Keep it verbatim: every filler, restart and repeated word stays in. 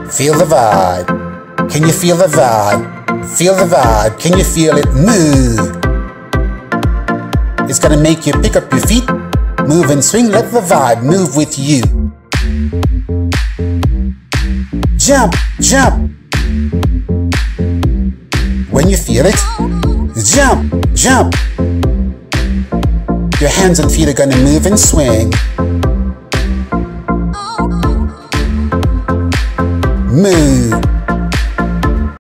Feel the vibe. Can you feel the vibe? Feel the vibe. Can you feel it? Move. It's gonna make you pick up your feet. Move and swing. Let the vibe move with you. Jump, jump. When you feel it, jump, jump. Your hands and feet are gonna move and swing. Move.